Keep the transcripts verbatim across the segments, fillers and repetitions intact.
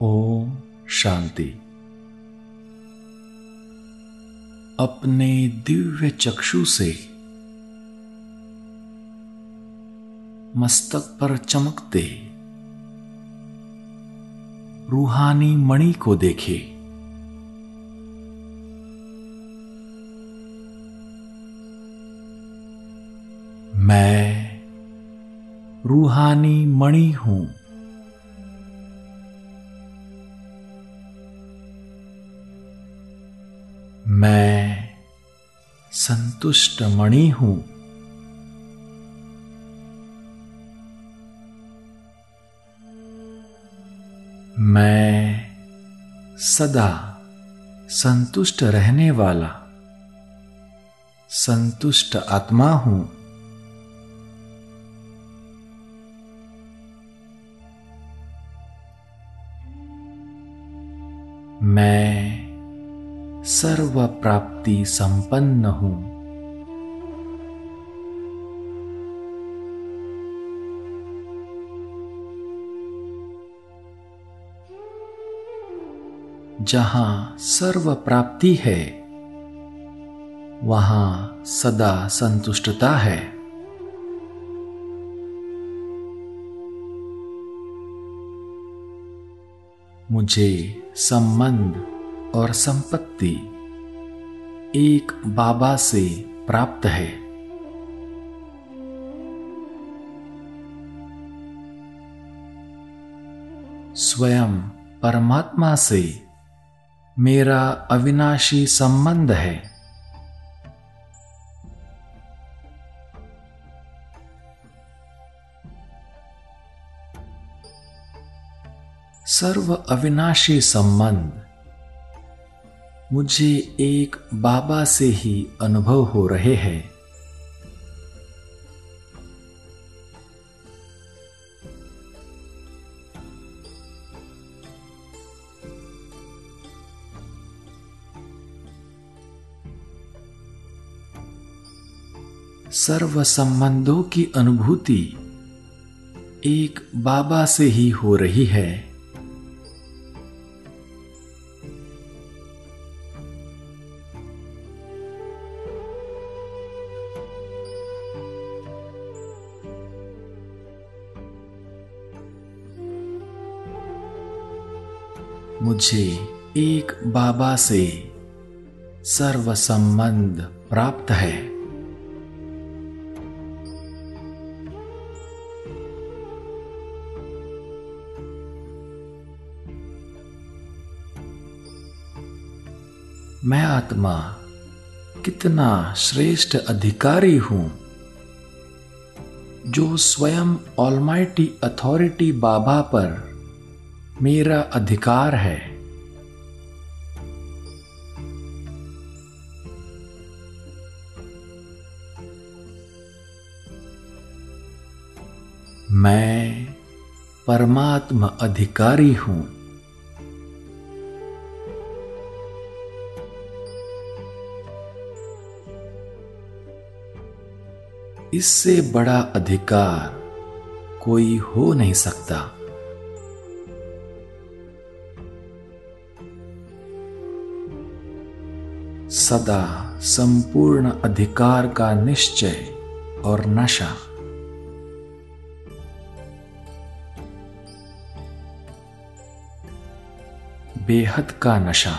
ओम शांति। अपने दिव्य चक्षु से मस्तक पर चमकते रूहानी मणि को देखे। मैं रूहानी मणि हूं। मैं संतुष्ट मणि हूं। मैं सदा संतुष्ट रहने वाला संतुष्ट आत्मा हूं। मैं सर्व प्राप्ति संपन्न हूं। जहां सर्व प्राप्ति है वहां सदा संतुष्टता है। मुझे संबंध और संपत्ति एक बाबा से प्राप्त है। स्वयं परमात्मा से मेरा अविनाशी संबंध है। सर्व अविनाशी संबंध मुझे एक बाबा से ही अनुभव हो रहे हैं। सर्व संबंधों की अनुभूति एक बाबा से ही हो रही है। मुझे एक बाबा से सर्व संबंध प्राप्त है। मैं आत्मा कितना श्रेष्ठ अधिकारी हूं जो स्वयं ऑलमाइटी अथॉरिटी बाबा पर मेरा अधिकार है। मैं परमात्मा अधिकारी हूं। इससे बड़ा अधिकार कोई हो नहीं सकता। सदा संपूर्ण अधिकार का निश्चय और नशा बेहद का नशा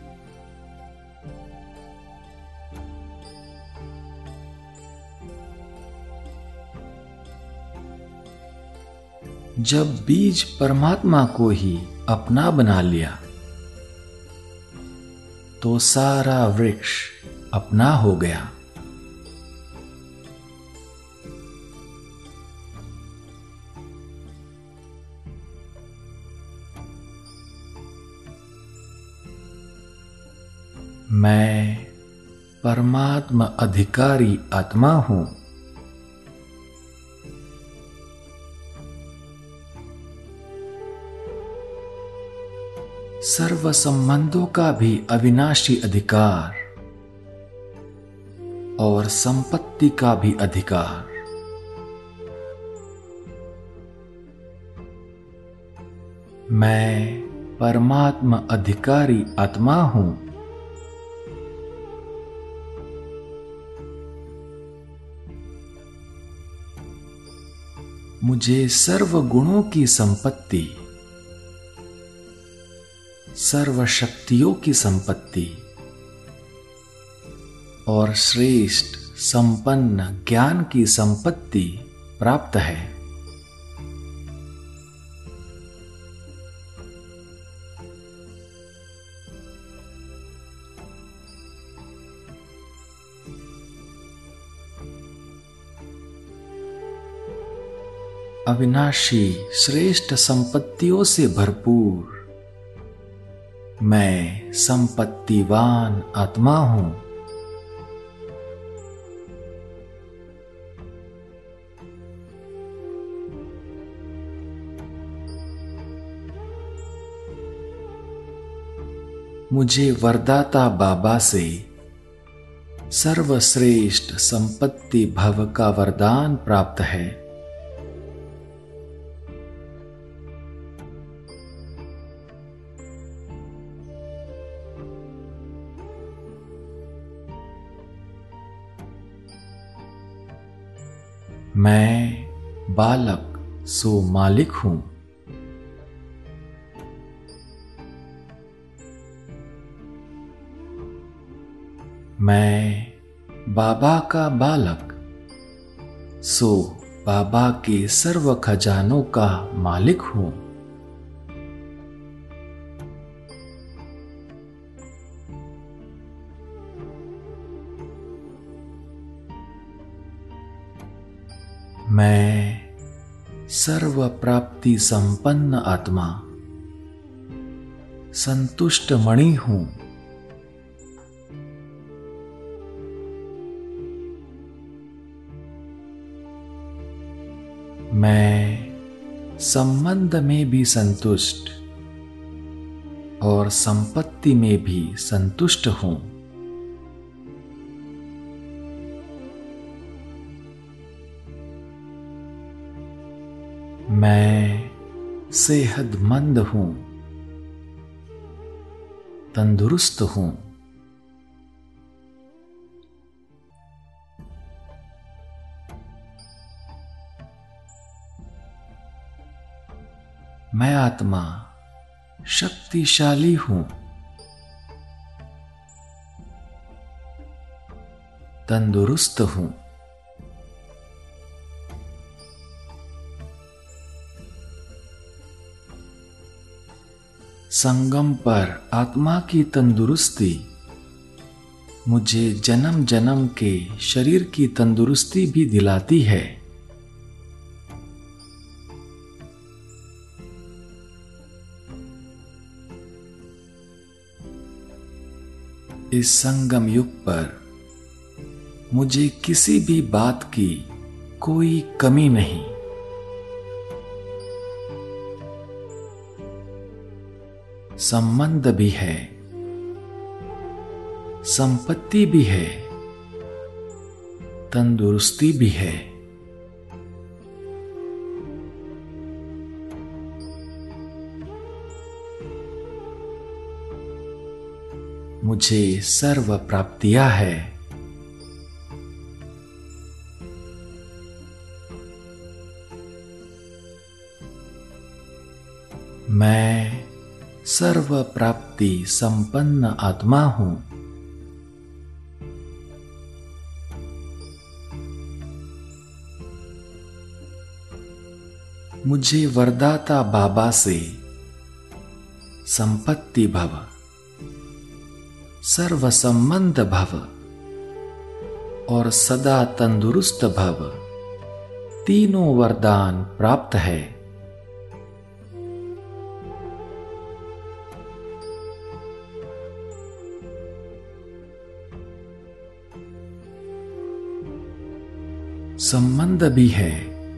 जब बीज परमात्मा को ही अपना बना लिया तो सारा वृक्ष अपना हो गया। मैं परमात्मा अधिकारी आत्मा हूं। सर्व संबंधों का भी अविनाशी अधिकार और संपत्ति का भी अधिकार मैं परमात्मा अधिकारी आत्मा हूं। मुझे सर्व गुणों की संपत्ति, सर्व शक्तियों की संपत्ति और श्रेष्ठ संपन्न ज्ञान की संपत्ति प्राप्त है। अविनाशी श्रेष्ठ संपत्तियों से भरपूर मैं संपत्तिवान आत्मा हूं। मुझे वरदाता बाबा से सर्वश्रेष्ठ संपत्ति भव का वरदान प्राप्त है। मैं बालक सो मालिक हूं। मैं बाबा का बालक सो बाबा के सर्व खजानों का मालिक हूं। मैं सर्व प्राप्ति संपन्न आत्मा संतुष्ट मणि हूं। मैं संबंध में भी संतुष्ट और संपत्ति में भी संतुष्ट हूं। मैं सेहतमंद हूं, तंदुरुस्त हूं। मैं आत्मा शक्तिशाली हूं, तंदुरुस्त हूं। संगम पर आत्मा की तंदुरुस्ती मुझे जन्म जन्म के शरीर की तंदुरुस्ती भी दिलाती है। इस संगम युग पर मुझे किसी भी बात की कोई कमी नहीं। संबंध भी है, संपत्ति भी है, तंदुरुस्ती भी है। मुझे सर्व प्राप्तियां है। मैं सर्व प्राप्ति संपन्न आत्मा हूं। मुझे वरदाता बाबा से संपत्ति भव, सर्व संबंध भव और सदा तंदुरुस्त भव तीनों वरदान प्राप्त है। संबंध भी है,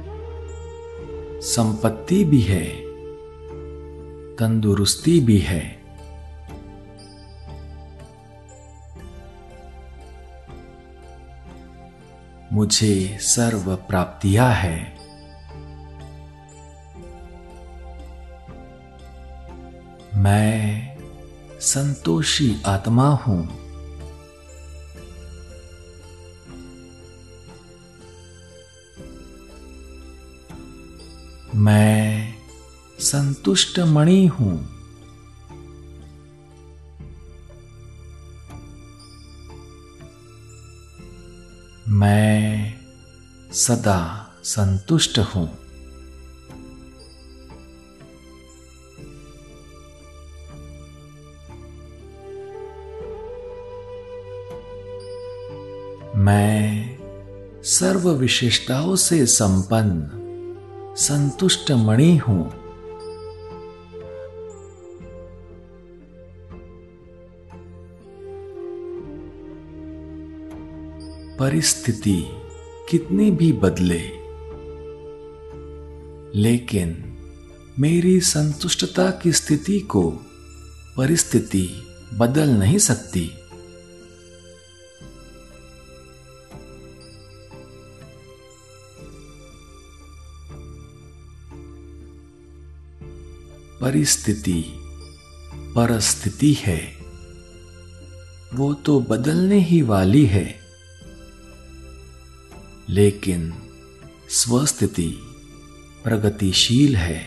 संपत्ति भी है, तंदुरुस्ती भी है। मुझे सर्व प्राप्तियां है। मैं संतोषी आत्मा हूं। मैं संतुष्ट मणि हूं। मैं सदा संतुष्ट हूं। मैं सर्व विशेषताओं से संपन्न संतुष्ट मणि हूं। परिस्थिति कितनी भी बदले, लेकिन मेरी संतुष्टता की स्थिति को परिस्थिति बदल नहीं सकती। परिस्थिति परस्थिति है, वो तो बदलने ही वाली है, लेकिन स्वस्थिति प्रगतिशील है।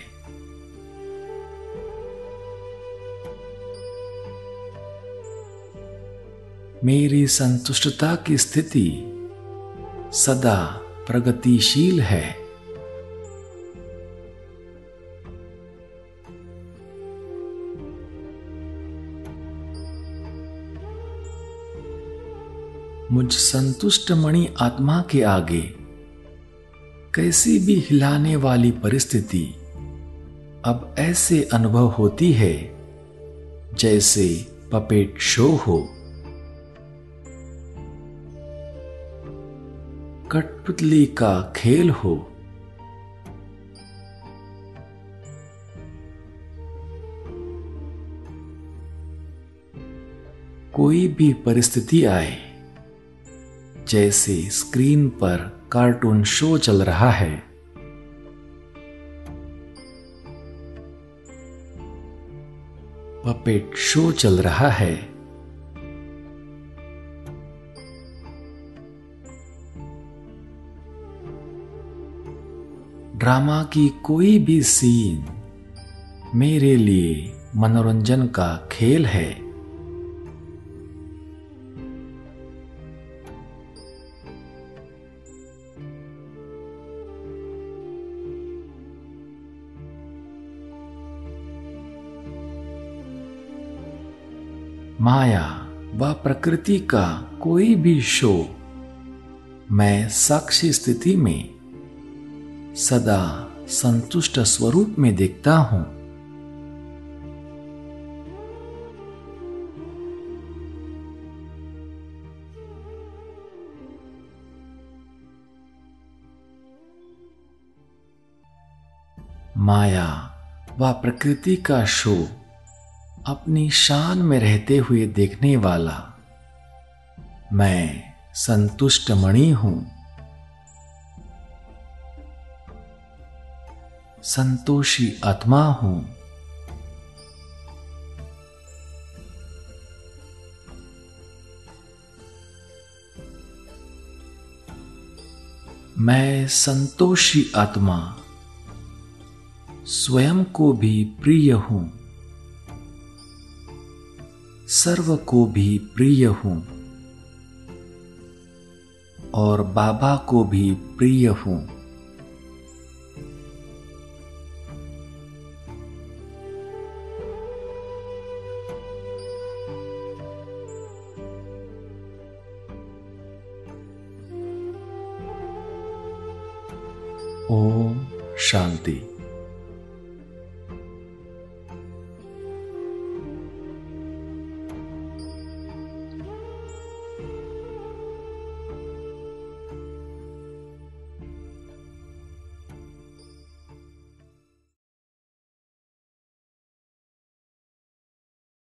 मेरी संतुष्टता की स्थिति सदा प्रगतिशील है। मुझ संतुष्ट मणि आत्मा के आगे कैसी भी हिलाने वाली परिस्थिति अब ऐसे अनुभव होती है जैसे पपेट शो हो, कठपुतली का खेल हो। कोई भी परिस्थिति आए, जैसे स्क्रीन पर कार्टून शो चल रहा है, पपेट शो चल रहा है, ड्रामा की कोई भी सीन मेरे लिए मनोरंजन का खेल है। माया व प्रकृति का कोई भी शो मैं साक्षी स्थिति में सदा संतुष्ट स्वरूप में देखता हूं। माया व प्रकृति का शो अपनी शान में रहते हुए देखने वाला मैं संतुष्ट मणि हूं। संतोषी आत्मा हूं। मैं संतोषी आत्मा स्वयं को भी प्रिय हूं, सर्व को भी प्रिय हूं और बाबा को भी प्रिय हूं। ओम शांति।